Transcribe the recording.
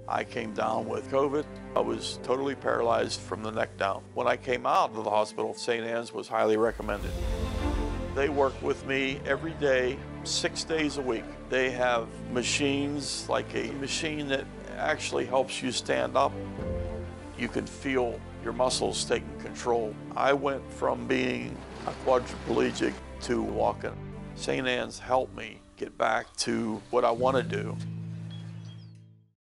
I came down with COVID. I was totally paralyzed from the neck down. When I came out of the hospital, St. Anne's was highly recommended. They work with me every day, 6 days a week. They have machines, like a machine that actually helps you stand up. You can feel your muscles taking control. I went from being a quadriplegic to walking. St. Anne's helped me get back to what I want to do.